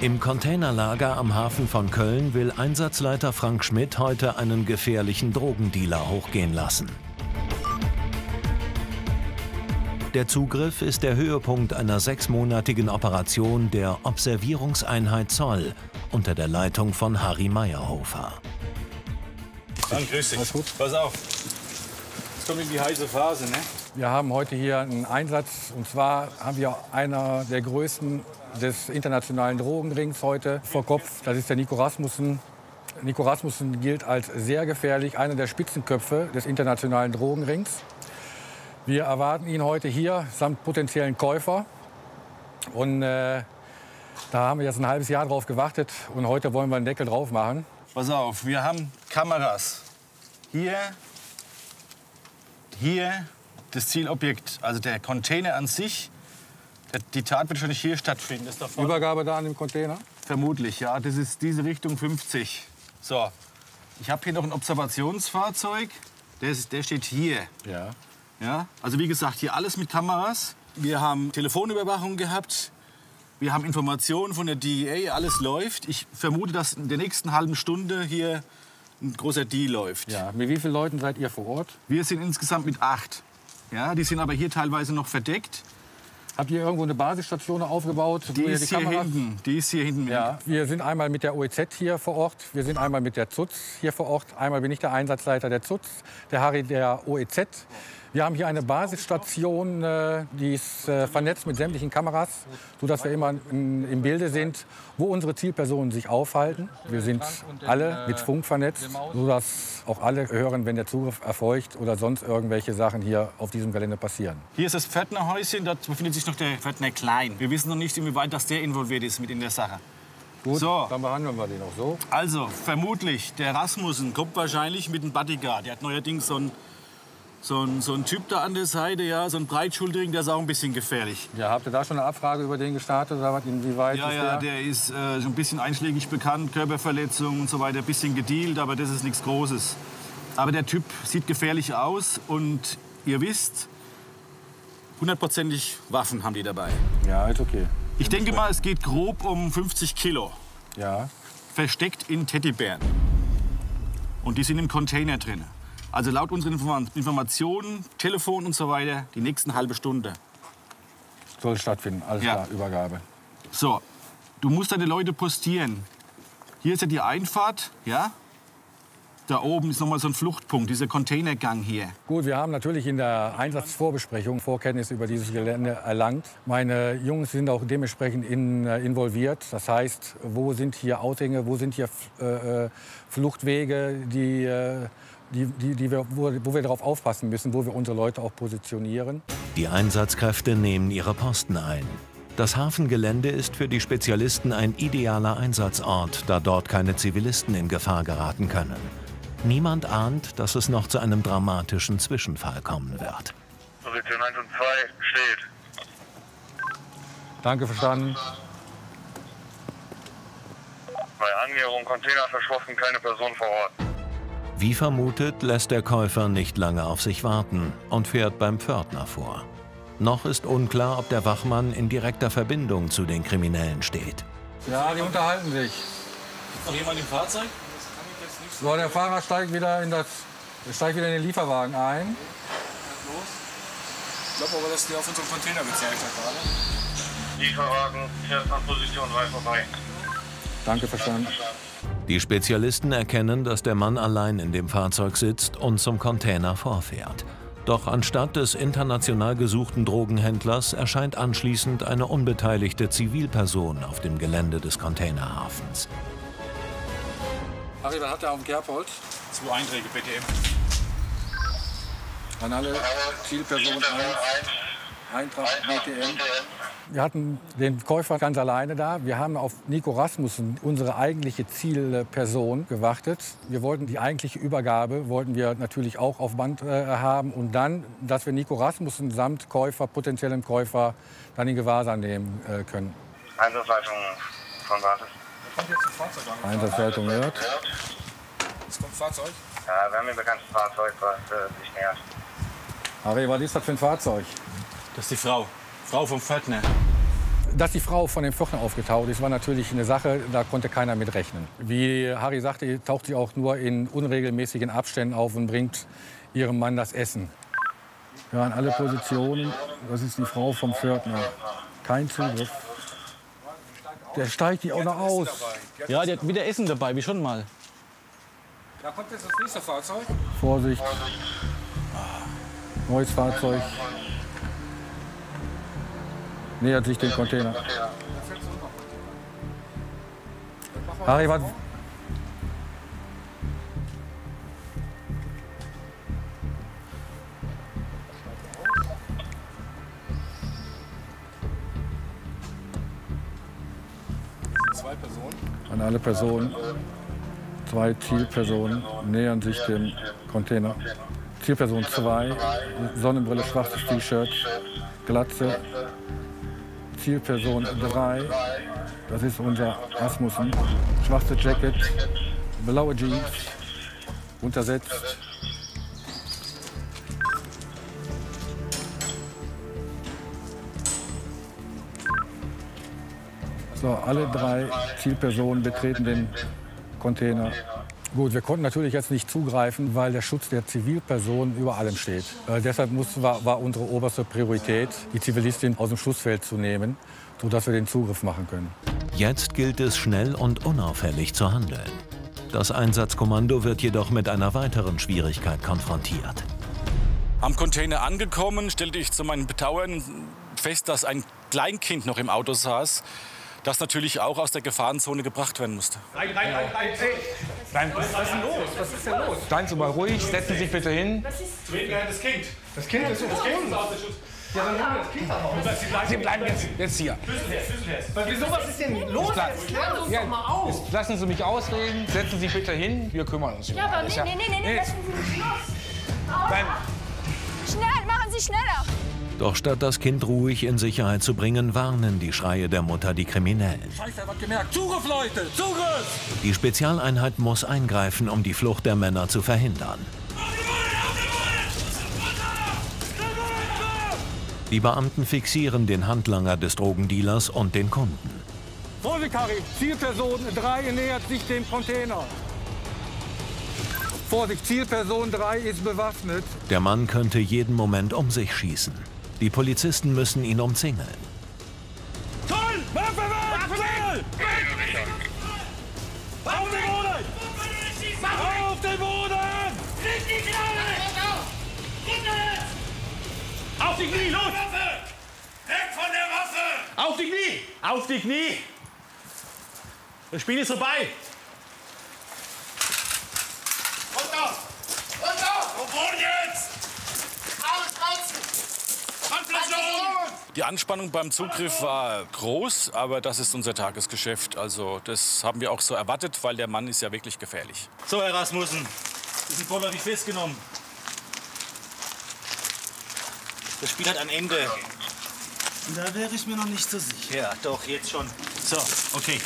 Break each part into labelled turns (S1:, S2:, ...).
S1: Im Containerlager am Hafen von Köln will Einsatzleiter Frank Schmidt heute einen gefährlichen Drogendealer hochgehen lassen. Der Zugriff ist der Höhepunkt einer 6-monatigen Operation der Observierungseinheit Zoll unter der Leitung von Harry Meyerhofer.
S2: Dann grüß dich. Alles gut? Pass auf. Jetzt kommt in die heiße Phase, ne?
S3: Wir haben heute hier einen Einsatz, und zwar haben wir einer der größten des internationalen Drogenrings heute vor Kopf. Das ist der Nico Rasmussen. Nico Rasmussen gilt als sehr gefährlich, einer der Spitzenköpfe des internationalen Drogenrings. Wir erwarten ihn heute hier samt potenziellen Käufer. Und da haben wir jetzt ein halbes Jahr drauf gewartet und heute wollen wir einen Deckel drauf machen.
S2: Pass auf, wir haben Kameras. Hier das Zielobjekt, also der Container an sich. Die Tat wird wahrscheinlich hier stattfinden. Das davon.
S3: Übergabe da an dem Container?
S2: Vermutlich, ja. Das ist diese Richtung 50. So, ich habe hier noch ein Observationsfahrzeug. Der steht hier.
S3: Ja.
S2: Ja. Also wie gesagt, hier alles mit Kameras. Wir haben Telefonüberwachung gehabt. Wir haben Informationen von der DEA. Alles läuft. Ich vermute, dass in der nächsten halben Stunde hier ein großer Deal läuft.
S3: Ja. Mit wie vielen Leuten seid ihr vor Ort?
S2: Wir sind insgesamt mit 8. Ja, die sind aber hier teilweise noch verdeckt.
S3: Habt ihr irgendwo eine Basisstation aufgebaut?
S2: Die ist hier hinten. Die ist hier hinten.
S3: Ja. Wir sind einmal mit der OEZ hier vor Ort. Wir sind einmal mit der ZUZ hier vor Ort. Einmal bin ich der Einsatzleiter der ZUZ, der Harry der OEZ. Wir haben hier eine Basisstation, die ist vernetzt mit sämtlichen Kameras, sodass wir immer im Bilde sind, wo unsere Zielpersonen sich aufhalten. Wir sind alle mit Funk vernetzt, sodass auch alle hören, wenn der Zugriff erfolgt oder sonst irgendwelche Sachen hier auf diesem Gelände passieren.
S2: Hier ist das Pförtnerhäuschen, dort befindet sich noch der Pförtner Klein. Wir wissen noch nicht, inwieweit das der involviert ist mit in der Sache.
S3: Gut,
S2: so.
S3: Dann behandeln wir den auch so.
S2: Also, vermutlich, der Rasmussen kommt wahrscheinlich mit einem Bodyguard. Der hat neuerdings so ein Typ da an der Seite, ja, so ein Breitschultrigen, der ist auch ein bisschen gefährlich.
S3: Ja, habt ihr da schon eine Abfrage über den gestartet? Oder was, inwieweit
S2: ja, der ist so ein bisschen einschlägig bekannt, Körperverletzungen und so weiter, ein bisschen gedealt, aber das ist nichts Großes. Aber der Typ sieht gefährlich aus und ihr wisst, 100%ig Waffen haben die dabei.
S3: Ja, ist okay.
S2: Ich denke mal, es geht grob um 50 Kilo.
S3: Ja.
S2: Versteckt in Teddybären. Und die sind im Container drin. Also laut unseren Informationen, Telefon und so weiter, die nächsten halbe Stunde.
S3: Soll stattfinden, alles klar, Übergabe.
S2: So, du musst deine Leute postieren. Hier ist ja die Einfahrt, ja? Da oben ist nochmal so ein Fluchtpunkt, dieser Containergang hier.
S3: Gut, wir haben natürlich in der Einsatzvorbesprechung Vorkenntnis über dieses Gelände erlangt. Meine Jungs sind auch dementsprechend involviert. Das heißt, wo sind hier Ausgänge, wo sind hier Fluchtwege, wo wir darauf aufpassen müssen, wo wir unsere Leute auch positionieren.
S1: Die Einsatzkräfte nehmen ihre Posten ein. Das Hafengelände ist für die Spezialisten ein idealer Einsatzort, da dort keine Zivilisten in Gefahr geraten können. Niemand ahnt, dass es noch zu einem dramatischen Zwischenfall kommen wird.
S4: Position 1 und 2 steht.
S3: Danke, verstanden.
S4: Bei Annäherung Container verschlossen, keine Person vor Ort.
S1: Wie vermutet, lässt der Käufer nicht lange auf sich warten und fährt beim Pförtner vor. Noch ist unklar, ob der Wachmann in direkter Verbindung zu den Kriminellen steht.
S3: Ja, die unterhalten sich.
S2: Ist noch jemand im Fahrzeug?
S3: So, der Fahrer steigt wieder in den Lieferwagen ein.
S2: Ich glaube aber, dass der auf unserem Container gezeigt hat gerade.
S4: Lieferwagen fährt an Position 3 vorbei.
S3: Danke, verstanden.
S1: Die Spezialisten erkennen, dass der Mann allein in dem Fahrzeug sitzt und zum Container vorfährt. Doch anstatt des international gesuchten Drogenhändlers erscheint anschließend eine unbeteiligte Zivilperson auf dem Gelände des Containerhafens.
S3: Harry, was hat er auf dem Kerbholz?
S2: 2 Einträge, BTM.
S3: An alle Zielpersonen 1, Eintrag BTM. Wir hatten den Käufer ganz alleine da. Wir haben auf Nico Rasmussen, unsere eigentliche Zielperson, gewartet. Wir wollten die eigentliche Übergabe natürlich auch auf Band haben und dann, dass wir Nico Rasmussen samt Käufer, potenziellem Käufer, dann in Gewahrsam nehmen können.
S4: Einsatzleitung von Basis.
S2: Kommt jetzt ein Fahrzeug an.
S3: Einsatzleitung hört.
S2: Es kommt ein Fahrzeug.
S4: Ja, wir haben ein bekanntes Fahrzeug, was sich nähert.
S3: Harry, was ist das für ein Fahrzeug?
S2: Das ist die Frau. Frau vom Pförtner.
S3: Dass die Frau von dem Pförtner aufgetaucht ist, war natürlich eine Sache, da konnte keiner mit rechnen. Wie Harry sagte, taucht sie auch nur in unregelmäßigen Abständen auf und bringt ihrem Mann das Essen. Ja, in alle Positionen, das ist die Frau vom Pförtner. Kein Zugriff. Der steigt die auch noch aus.
S5: Ja, der hat wieder Essen dabei, wie schon mal.
S3: Da kommt jetzt das nächste Fahrzeug. Vorsicht. Neues Fahrzeug. Nähert sich dem Container. Harry, was?
S6: Zwei Personen.
S3: An alle Personen. 2 Zielpersonen nähern sich dem Container. Zielperson 2, Sonnenbrille, schwarzes T-Shirt, Glatze. Zielperson 3, das ist unser Asmussen. Schwarze Jacket, blaue Jeans, untersetzt. So, alle 3 Zielpersonen betreten den Container. Gut, wir konnten natürlich jetzt nicht zugreifen, weil der Schutz der Zivilperson über allem steht. Deshalb war unsere oberste Priorität, die Zivilistin aus dem Schussfeld zu nehmen, sodass wir den Zugriff machen können.
S1: Jetzt gilt es, schnell und unauffällig zu handeln. Das Einsatzkommando wird jedoch mit einer weiteren Schwierigkeit konfrontiert.
S2: Am Container angekommen, stellte ich zu meinem Bedauern fest, dass ein Kleinkind noch im Auto saß, das natürlich auch aus der Gefahrenzone gebracht werden musste.
S6: Rein. Nein, was ist denn los? Was ist denn los? Seien Sie mal ruhig, setzen Sie sich bitte hin.
S2: Zu wem gehört das Kind?
S6: Das Kind ist uns. Ja, dann holen wir das Kind auch. Sie bleiben jetzt hier.
S7: Wieso, was ist denn los? Jetzt klären Sie uns doch mal auf.
S6: Jetzt lassen Sie mich ausreden, setzen Sie bitte hin, wir kümmern uns.
S8: Ja, aber nee, lassen Sie mich los.
S6: Nein.
S8: Schnell, machen Sie schneller.
S1: Doch statt das Kind ruhig in Sicherheit zu bringen, warnen die Schreie der Mutter die Kriminellen.
S3: Scheiße, er hat gemerkt. Zugriff, Leute! Zugriff!
S1: Die Spezialeinheit muss eingreifen, um die Flucht der Männer zu verhindern. Die Beamten fixieren den Handlanger des Drogendealers und den Kunden.
S3: Vorsicht, Harry! Zielperson 3 nähert sich dem Container. Vorsicht, Zielperson 3 ist bewaffnet.
S1: Der Mann könnte jeden Moment um sich schießen. Die Polizisten müssen ihn umzingeln.
S6: Toll! Waffe weg! Auf den Boden! Auf den Boden! Auf die Knie, los!
S2: Weg von der Waffe!
S6: Auf die Knie! Auf die Knie! Das Spiel ist vorbei!
S2: Runter! Wovon jetzt? Die Anspannung beim Zugriff war groß, aber das ist unser Tagesgeschäft. Also das haben wir auch so erwartet, weil der Mann ist ja wirklich gefährlich. So, Herr Rasmussen, Sie sind vorläufig festgenommen. Das Spiel hat ein Ende.
S7: Da wäre ich mir noch nicht so sicher.
S2: Ja, doch, jetzt schon. So, okay.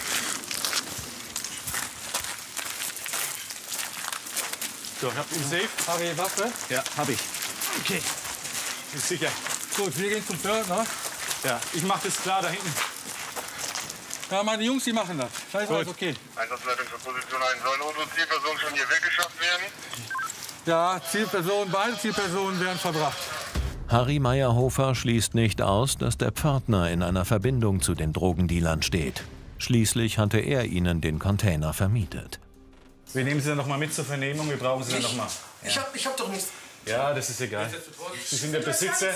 S2: So, habt ihr Safe?
S3: Harry, Waffe?
S2: Ja, hab ich.
S3: Okay.
S2: Ist sicher.
S3: Gut, wir gehen zum Pförtner.
S2: Ja, ich mach das klar da hinten.
S3: Ja, meine Jungs, die machen das. Das ist alles okay.
S4: Einsatzleitung für Position 1. Sollen unsere Zielpersonen schon hier weggeschafft werden?
S3: Ja, beide Zielpersonen werden verbracht.
S1: Harry Meyerhofer schließt nicht aus, dass der Pförtner in einer Verbindung zu den Drogendealern steht. Schließlich hatte er ihnen den Container vermietet.
S2: Wir nehmen Sie dann noch mal mit zur Vernehmung. Wir brauchen Sie dann noch mal.
S7: Ja. Ich hab doch nichts.
S2: Ja, das ist egal. Sie sind der Besitzer.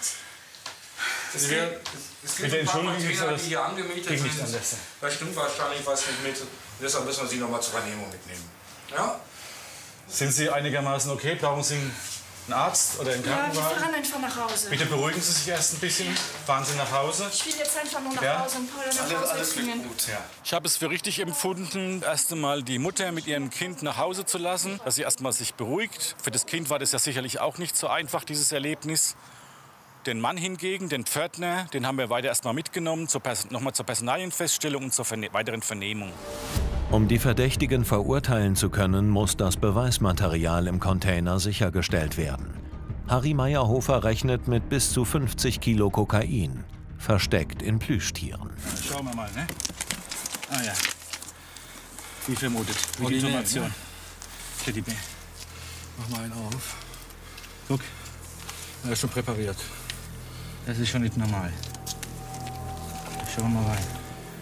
S2: Bitte entschuldigen Sie,
S9: die hier angemietet
S2: ging nicht
S9: sind.
S2: anders.
S9: Da stimmt wahrscheinlich was nicht mit. Deshalb müssen wir Sie noch mal zur Vernehmung mitnehmen. Ja?
S2: Sind Sie einigermaßen okay? Brauchen Sie einen Arzt oder einen
S8: Ja, wir
S2: Krankenwagen?
S8: fahren einfach nach Hause.
S2: Bitte beruhigen Sie sich erst ein bisschen. Fahren Sie nach Hause.
S8: Ich will jetzt einfach nur nach
S2: Ja?
S8: Hause und Paul nach Hause bringen.
S2: Ich habe es für richtig empfunden, erst einmal die Mutter mit ihrem Kind nach Hause zu lassen, dass sie erst mal sich beruhigt. Für das Kind war das ja sicherlich auch nicht so einfach, dieses Erlebnis. Den Mann hingegen, den Pförtner, den haben wir weiter erst mal mitgenommen, nochmal zur Personalienfeststellung und zur weiteren Vernehmung.
S1: Um die Verdächtigen verurteilen zu können, muss das Beweismaterial im Container sichergestellt werden. Harry Meyerhofer rechnet mit bis zu 50 Kilo Kokain. versteckt in Plüschtieren.
S2: Schauen wir mal, ne? Ah ja. Wie vermutet. Wie Information. Teddybär.
S3: Mach mal einen auf. Guck, er ist schon präpariert.
S2: Das ist schon nicht normal. Schauen wir mal rein.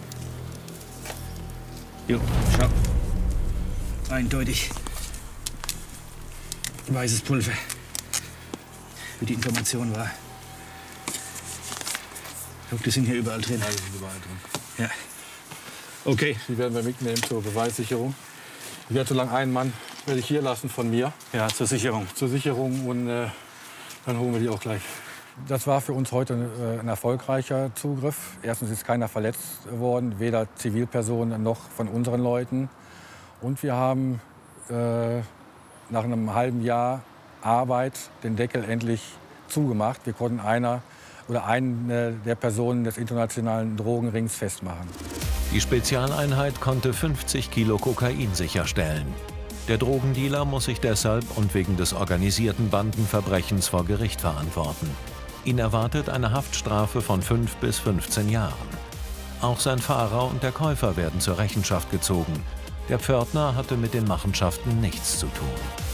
S2: Jo, schau. Eindeutig. Weißes Pulver. Wie die Information war. Guck, die sind hier überall drin.
S3: Ja, die sind überall drin.
S2: Ja. Okay.
S3: Die werden wir mitnehmen zur Beweissicherung. Ich werde so lange einen Mann werde ich hier lassen von mir.
S2: Ja, zur Sicherung.
S3: Zur Sicherung und dann holen wir die auch gleich. Das war für uns heute ein erfolgreicher Zugriff. Erstens ist keiner verletzt worden, weder Zivilpersonen noch von unseren Leuten. Und wir haben nach einem halben Jahr Arbeit den Deckel endlich zugemacht. Wir konnten eine der Personen des internationalen Drogenrings festmachen.
S1: Die Spezialeinheit konnte 50 Kilo Kokain sicherstellen. Der Drogendealer muss sich deshalb und wegen des organisierten Bandenverbrechens vor Gericht verantworten. Ihn erwartet eine Haftstrafe von 5 bis 15 Jahren. Auch sein Fahrer und der Käufer werden zur Rechenschaft gezogen. Der Pförtner hatte mit den Machenschaften nichts zu tun.